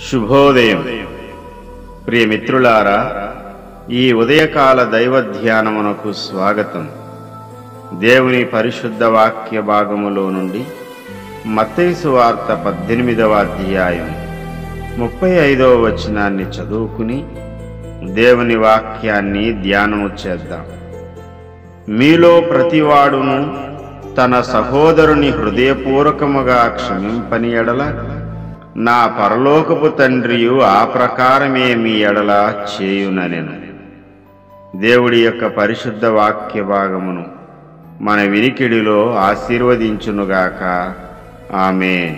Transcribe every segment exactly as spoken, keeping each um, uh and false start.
శుభోదయం. ప్రియమిత్రులారా, ఈ ఉదయకాల దైవ ధ్యానమునకు స్వాగతం. దేవుని పరిశుద్ధ వాక్య భాగములో నుండి మత్తయి సువార్త పద్దెనిమిదవ అధ్యాయం ముప్పై ఐదవ వచనాన్ని చదువుకుని దేవుని వాక్యాన్ని ధ్యానము చేద్దాం. మీలో ప్రతివాడును తన సహోదరుని హృదయపూర్వకముగా క్షమింపని ఎడల నా పరలోకపు తండ్రియు ఆ ప్రకారమే మీ ఎడల చేయుననెను. దేవుడి యొక్క పరిశుద్ధ వాక్య భాగమును మన వినికిడిలో ఆశీర్వదించునుగాక. ఆమేన్.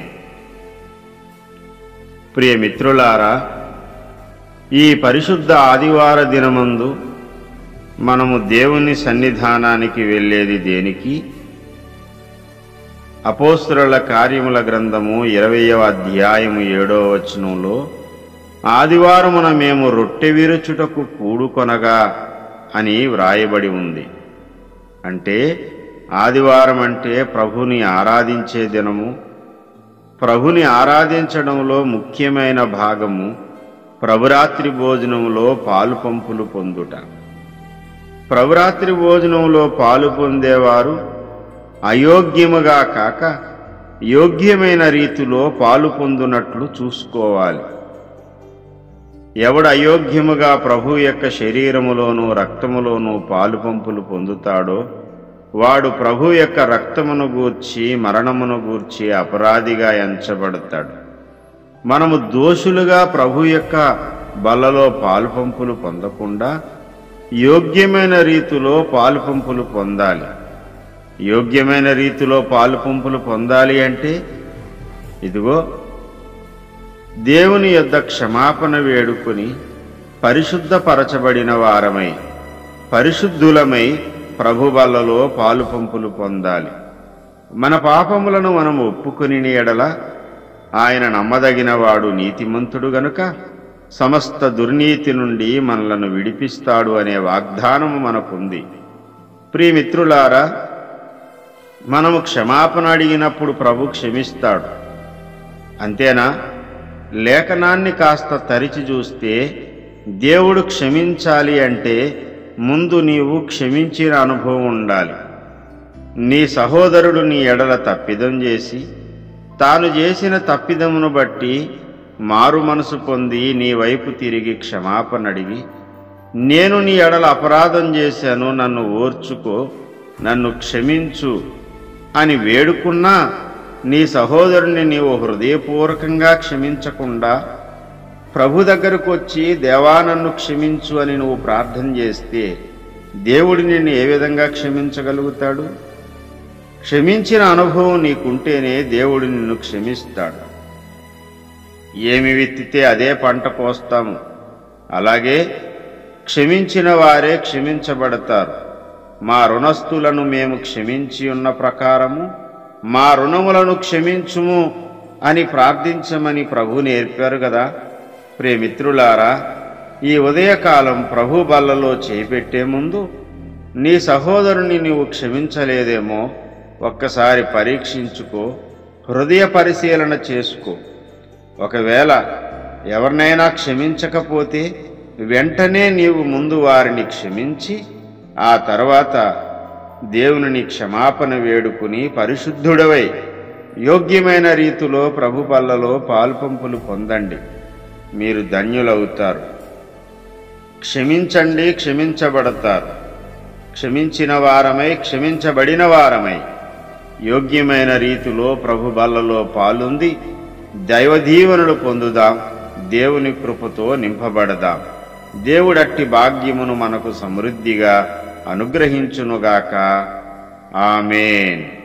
ప్రియమిత్రులారా, ఈ పరిశుద్ధ ఆదివార దినమందు మనము దేవుని సన్నిధానానికి వెళ్ళేది దేనికి? అపోస్తలుల కార్యముల గ్రంథము ఇరవయవ అధ్యాయము ఏడవ వచనంలో ఆదివారమున మేము రొట్టె విరుచుటకు కూడుకొనగా అని వ్రాయబడి ఉంది. అంటే ఆదివారం అంటే ప్రభుని ఆరాధించే దినము. ప్రభుని ఆరాధించడంలో ముఖ్యమైన భాగము ప్రభురాత్రి భోజనంలో పాలు పంపులు పొందుట. ప్రభురాత్రి భోజనంలో పాలు పొందేవారు అయోగ్యముగా కాక యోగ్యమైన రీతిలో పాలు పొందునట్లు చూసుకోవాలి. ఎవడు అయోగ్యముగా ప్రభు యొక్క శరీరములోనూ రక్తములోనూ పాలు పంపులు పొందుతాడో వాడు ప్రభు యొక్క రక్తమును గూర్చి మరణమును గూర్చి అపరాధిగా ఎంచబడతాడు. మనము దోషులుగా ప్రభు యొక్క బల్లలో పాలు పంపులు పొందకుండా యోగ్యమైన రీతిలో పాలు పంపులు పొందాలి. యోగ్యమైన రీతిలో పాలు పంపులు పొందాలి అంటే ఇదిగో దేవుని యొద్ద క్షమాపణ వేడుకొని పరిశుద్ధపరచబడిన వారమై పరిశుద్ధులమై ప్రభు బల్లలో పాలు పంపులు పొందాలి. మన పాపములను మనం ఒప్పుకొని ఎడల ఆయన నమ్మదగినవాడు, నీతిమంతుడు గనుక సమస్త దుర్నీతి నుండి మనలను విడిపిస్తాడు అనే వాగ్దానము మనకుంది. ప్రియమిత్రులారా, మనము క్షమాపణ అడిగినప్పుడు ప్రభు క్షమిస్తాడు. అంతేనా? లేఖనాన్ని కాస్త తరిచి చూస్తే దేవుడు క్షమించాలి అంటే ముందు నీవు క్షమించిన అనుభవం ఉండాలి. నీ సహోదరుడు నీ ఎడల తప్పిదం చేసి తాను చేసిన తప్పిదమును బట్టి మారు మనసు పొంది నీ వైపు తిరిగి క్షమాపణ అడిగి, నేను నీ ఎడల అపరాధం చేశాను, నన్ను ఓర్చుకో, నన్ను క్షమించు అని వేడుకున్నా నీ సహోదరుని నీవు హృదయపూర్వకంగా క్షమించకుండా ప్రభు దగ్గరకు వచ్చి దేవా నన్ను క్షమించు అని నువ్వు ప్రార్థన చేస్తే దేవుడు నిన్ను ఏ విధంగా క్షమించగలుగుతాడు? క్షమించిన అనుభవం నీకుంటేనే దేవుడు నిన్ను క్షమిస్తాడు. ఏమి విత్తితే అదే పంట కోస్తాము. అలాగే క్షమించిన వారే క్షమించబడతారు. మా రుణస్థులను మేము క్షమించి ఉన్న ప్రకారము మా రుణములను క్షమించుము అని ప్రార్థించమని ప్రభు నేర్పారు కదా. ప్రియమిత్రులారా, ఈ ఉదయకాలం ప్రభు బల్లలో చేపెట్టే ముందు నీ సహోదరుని నీవు క్షమించలేదేమో ఒక్కసారి పరీక్షించుకో, హృదయ పరిశీలన చేసుకో. ఒకవేళ ఎవరినైనా క్షమించకపోతే వెంటనే నీవు ముందు వారిని క్షమించి ఆ తర్వాత దేవుని క్షమాపణ వేడుకుని పరిశుద్ధుడవై యోగ్యమైన రీతిలో ప్రభు బల్లలో పాలుపంపులు పొందండి. మీరు ధన్యులవుతారు. క్షమించండి, క్షమించబడతారు. క్షమించిన వారమై క్షమించబడిన వారమై యోగ్యమైన రీతిలో ప్రభు బల్లలో పాలుంది దైవదీవెనలు పొందుదాం. దేవుని కృపతో నింపబడదాం. దేవుడట్టి భాగ్యమును మనకు సమృద్ధిగా అనుగ్రహించునుగాక. ఆమేన్.